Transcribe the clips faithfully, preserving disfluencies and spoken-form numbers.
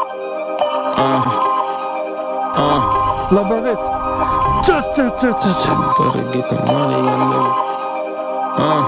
Uh, uh. La bavette. Tcha, tcha, tcha, tcha, tcha. Better get the money, young nigga. Uh.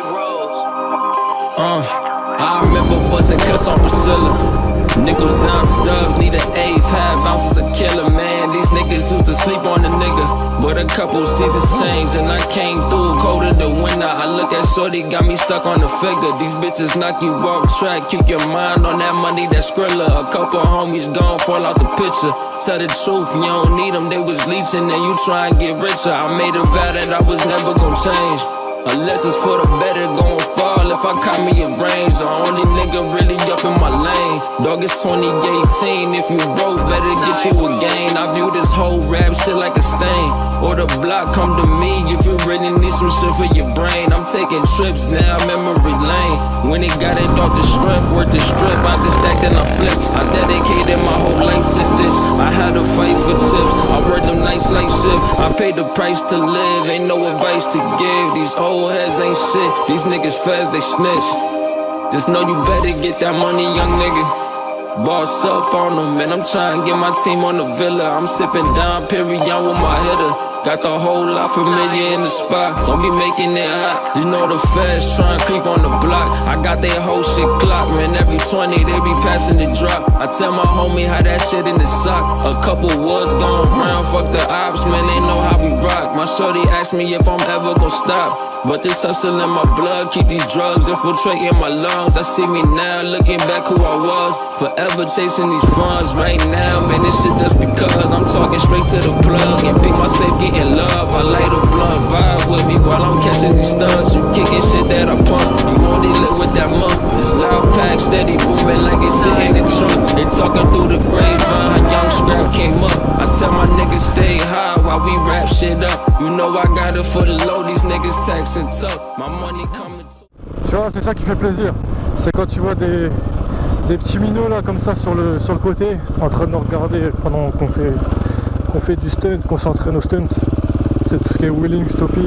Uh. I remember busting cuts on Priscilla. Nickels, dimes, doves, need an eighth, half ounces of killer, man. These niggas used to sleep on the nigga, but a couple seasons changed and I came through colder than winter. I look at shorty, got me stuck on the figure. These bitches knock you off track, keep your mind on that money, that Skrilla. A couple homies gone, fall out the picture. Tell the truth, you don't need them, they was leeching and you try and get richer. I made a vow that I was never gonna change, unless it's for the better, gon' fall if I caught me a range. The only nigga really up in my lane. Dog, it's twenty eighteen, if you broke, better get you a gain. I view this whole rap shit like a stain. Or the block, come to me if you really need some shit for your brain. I'm taking trips now, memory lane. When it got it off the strength, worth the strip, I just stacked and I flipped. I dedicated my whole life to this. I had to fight for tips, I worked them nights like shit. I paid the price to live, ain't no advice to give. These old heads ain't shit, these niggas fast, they snitch. Just know you better get that money, young nigga. Boss up on them, man, I'm trying to get my team on the villa. I'm sipping down Perion with my hitter. Got the whole lot familiar in the spot, don't be making it hot. You know the feds trying to creep on the block. I got their whole shit clocked, man, every twenty they be passing the drop. I tell my homie how that shit in the sock. A couple woods gone round, fuck the ops, man, they know how we rock. My shorty asked me if I'm ever gon' stop, but this hustle in my blood, keep these drugs infiltrating my lungs. I see me now, looking back who I was, forever chasing these funds. Right now, man, this shit just because I'm talking straight to the plug and pick my safe, getting love. I light a blunt, vibe with me while I'm catching these stunts. You kicking shit that I pump, you only live with that month. This loud pack steady booming like it's sitting in the trunk. They talking through the grapevine, young scrap came up. I tell my niggas stay high while we wrap shit up. You know I got it for the low, these niggas texting tough. My money coming to... Tu vois, c'est ça qui fait plaisir. C'est quand tu vois des, des petits minots là comme ça sur le, sur le côté, en train de nous regarder pendant qu'on fait, qu'on fait du stunt, qu'on s'entraîne au stunt. C'est tout ce qui est wheeling, stoppie.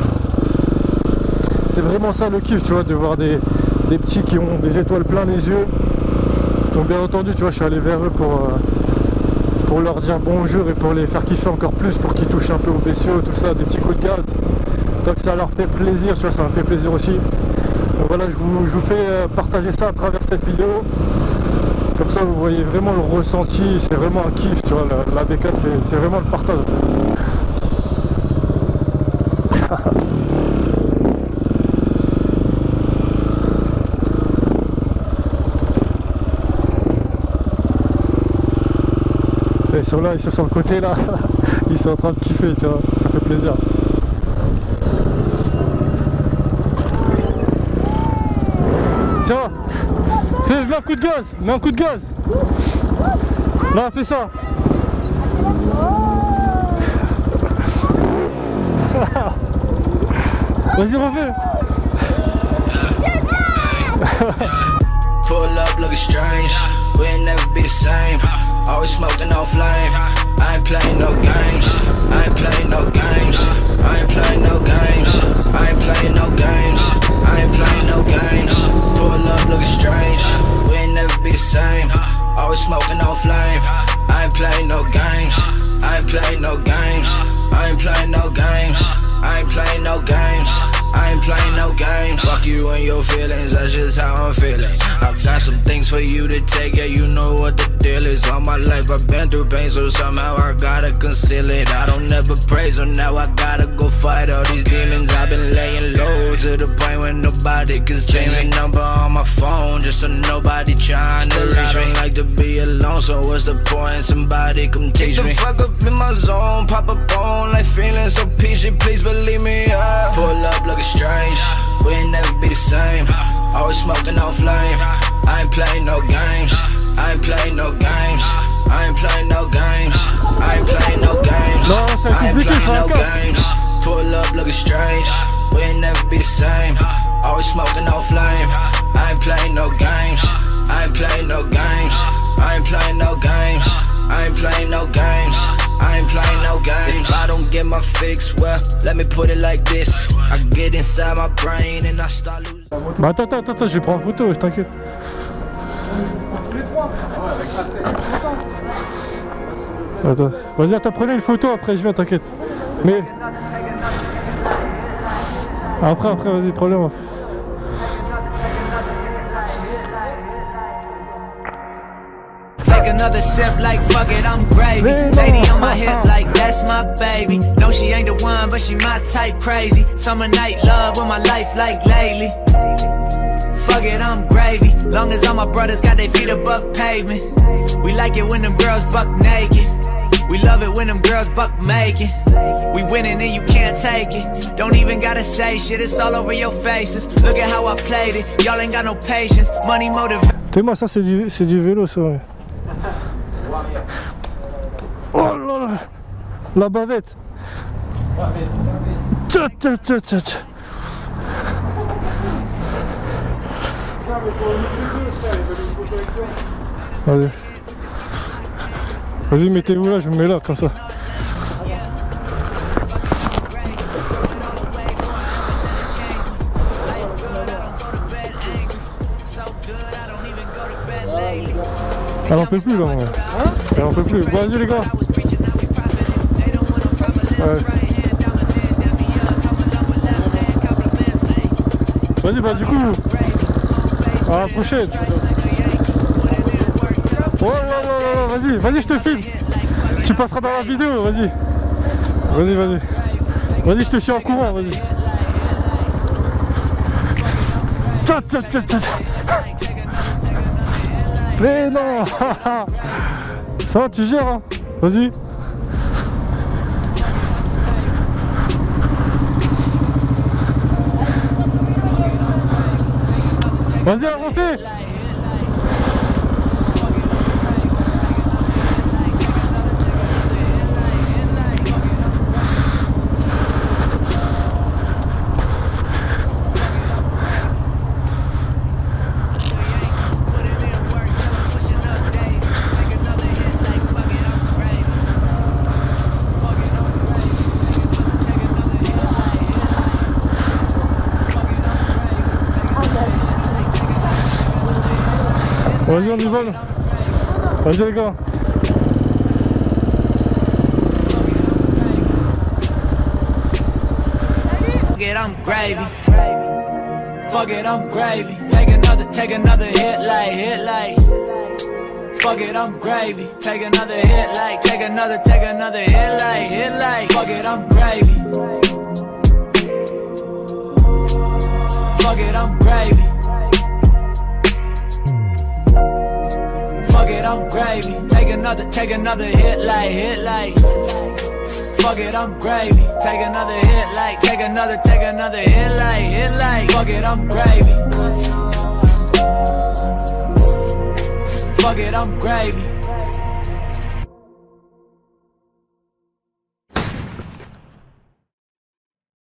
C'est vraiment ça le kiff, tu vois, de voir des, des petits qui ont des étoiles plein les yeux. Donc bien entendu, tu vois, je suis allé vers eux pour, euh, pour leur dire bonjour et pour les faire kiffer encore plus, pour qu'ils touchent un peu au bestiaux, tout ça, des petits coups de gaz. Donc ça leur fait plaisir, tu vois, ça me fait plaisir aussi. Donc voilà, je vous, je vous fais partager ça à travers cette vidéo. Comme ça vous voyez vraiment le ressenti, c'est vraiment un kiff, tu vois, la, la B K c'est vraiment le partage. Ils sont là, ils sont sur le côté là, ils sont en train de kiffer, tu vois, ça fait plaisir. Tiens, fais, mets un coup de gaz, mets un coup de gaz. Là, fais ça. Vas-y, refais. Pull up looking strange, we'll never be the same. Always smoking on flame. I ain't playing no games. I ain't playing no games. I ain't playing no games. I ain't playing no games. I ain't playing no games. Pull up looking strange, we ain't never be the same. Always smoking on flame. I ain't playing no games. I ain't playing no games. I ain't playing no games. I ain't playing no games. I ain't playing no games. Fuck you and your feelings, that's just how I'm feeling. I've got some things for you to take, yeah, you know what the deal is. All my life I've been through pain, so somehow I gotta conceal it. I don't ever praise them, now I gotta go fight all these demons. I've been laying low to the point where nobody can see me. Number on my phone, just so nobody trying to reach me. Like to be alone, so what's the point? Somebody come teach me. Get the fuck up in my zone, pop up on like feeling so peachy, please believe me, yeah. Pull up looking strange, we ain't never be the same. Always smoking on flame. I ain't playing no games. I ain't playing no games. I ain't playing no games. I ain't playing no games. I ain't playing no games. Pull up looking strange, we ain't never be the same. Always smoking on flame. I ain't playing no games. I ain't playing no games. I ain't playing no games. I ain't playing no games. I ain't playing no games. If I don't get my fix, well, let me put it like this. I get inside my brain and I start losing. Bah attends, attends, attends, je vais prendre en photo, je t'inquiète. Tous les trois. Ah ouais, avec Attends, vas-y, attends, prenez une photo, après je viens, t'inquiète. Mais... Après, après, vas-y, prends-le. Take another sip like fuck it, I'm gravy. Lady on my hip like that's my baby. No, she ain't the one, but she my type crazy. Summer night love with my life like lately. Fuck it, I'm gravy. Long as all my brothers got their feet above pavement. We like it when them girls buck naked. We love it when them girls buck making. We winning and you can't take it. Don't even gotta say shit, it's all over your faces. Look at how I played it. Y'all ain't got no patience. Money motive. T'es-moi, ça c'est du, c'est du vélo, ça. Ouais. Oh là là, la bavette. Tcha tcha tcha tcha tcha. Allez. Vas-y, mettez-vous là, je me mets là, comme ça. Elle en peut plus là, ouais. Elle en peut plus. Vas-y les gars. Ouais. Vas-y, bah du coup, à la prochaine. Ouais, ouais, ouais, ouais, vas-y, vas-y, je te filme. Tu passeras dans la vidéo, vas-y. Vas-y, vas-y. Vas-y, je te suis en courant, vas-y. Tcha tcha tcha tcha. Mais non. Ça va, tu gères, hein. Vas-y. Vas-y, refais. Vas-y, on y va. Vas-y les gars. Fuck it, I'm gravy. Fuck it, I'm gravy. Take another, take another hit like, hit like. Fuck it, I'm gravy. Take another hit like, take another, take another hit like, hit like. Fuck it, I'm gravy. Fuck it, I'm gravy. Fuck it, I'm gravy. Take another, take another hit like, hit like. Fuck it, I'm gravy. Take another hit like, take another, take another hit like, hit like. Fuck it, I'm gravy. Fuck it, I'm gravy.